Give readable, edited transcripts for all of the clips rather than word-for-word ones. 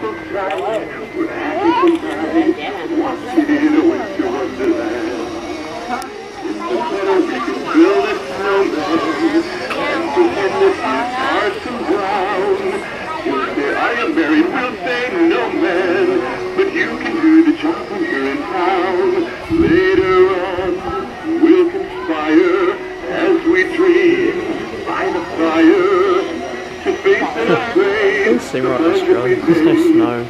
I am married, will say no man, but you can do the job when you're in town. Later on, we'll conspire as we dream by the fire to face and play. Don't seem right in Australia, there's no snow.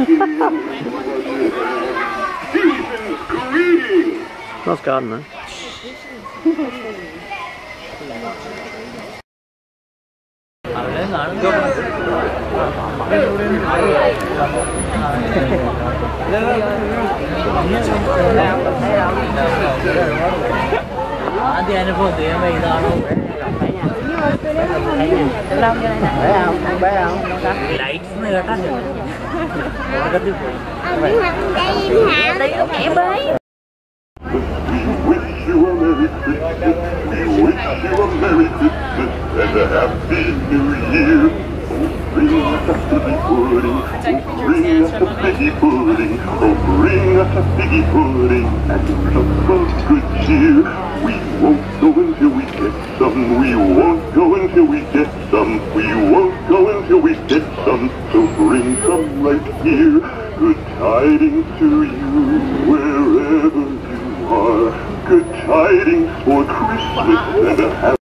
Season's greetings! Nice garden though. We wish you a Merry Christmas and a Happy New Year. Bring us a figgy pudding, bring us a figgy pudding, oh bring us a figgy pudding and a cup of good cheer. We won't go until we get some, we won't go until we get some, we won't go until we get some, so bring some right here. Good tidings to you wherever you are, good tidings for Christmas and a happy